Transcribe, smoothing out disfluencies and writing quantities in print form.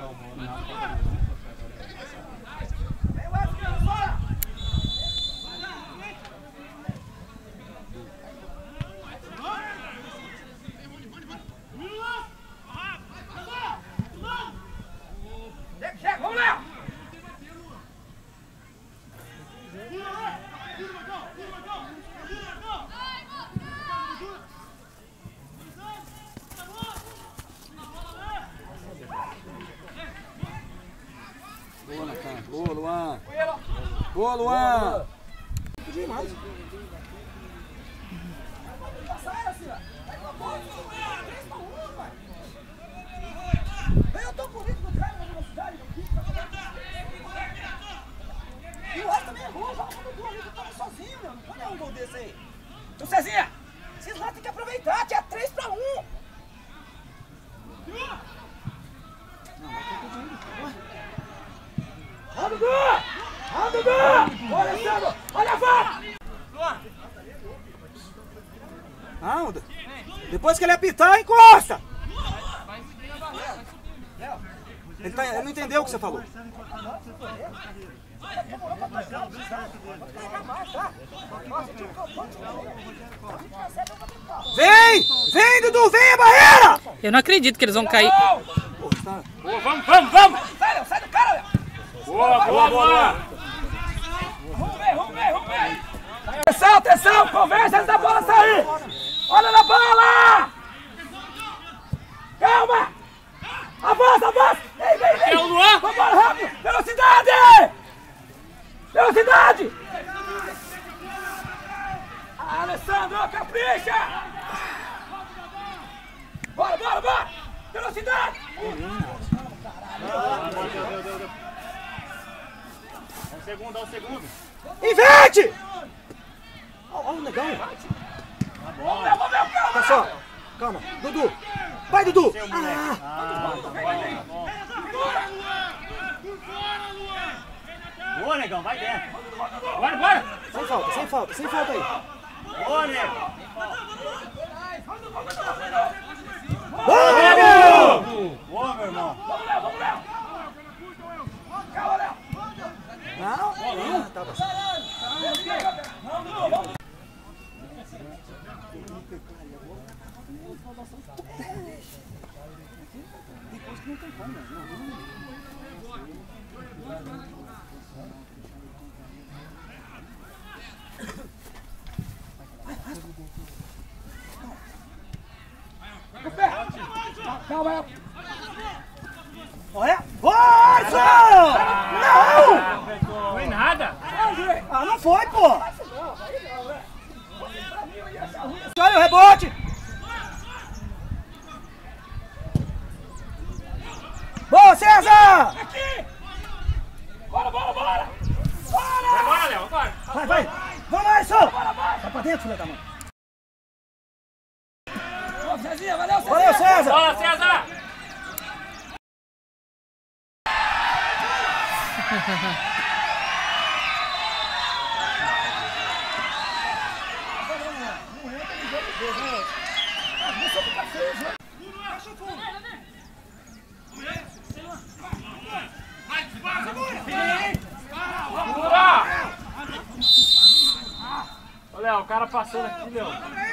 Boa, Luan! Boa, Luan! Podia mais. Eu tô correndo com o cara na velocidade. E o resto também é bom, joga todo mundo ali que tava sozinho, meu. Não pode dar um gol desse aí. Então, Cezinha, esses lá tem que aproveitar, tinha 3-1. Ó, Dudu! Ó, Dudu! Olha, Alessandro! Olha a vaca! Anda! Depois que ele apitar, encosta! Ele não entendeu o que você falou. Vem! Vem, Dudu! Vem a barreira! Eu não acredito que eles vão cair. Boa, vamos! Sai do cara, Léo! Boa! Vamos ver! Atenção! Conversa antes da bola sair! Olha na bola! Calma! Avança! Vem! É o Luan! Vambora, rápido! Velocidade! Alessandro, capricha! Bora! Velocidade! Dá um segundo. Inverte! Olha o negão. Vamos ver, calma! Pessoal, calma. Dudu. Vai, Dudu. Boa, negão, vai dentro. Bora! Sem falta aí. Boa, nego. Boa, meu! Boa, meu irmão. Vamos, Léo! Calma, Léo! Não, tava. Depois que não tem como, Calma, Léo! Olha! Força! Não! Não foi nada. Ah, não foi, pô! Olha o rebote! Boa, César! Aqui! Bora! Bora, Léo, bora. Vai! Vamos, Alisson! Vai pra dentro, filha da mãe! Cezinha, valeu, Cezinha! Valeu, César! Bola, César! Olha, o cara passando aqui, Léo.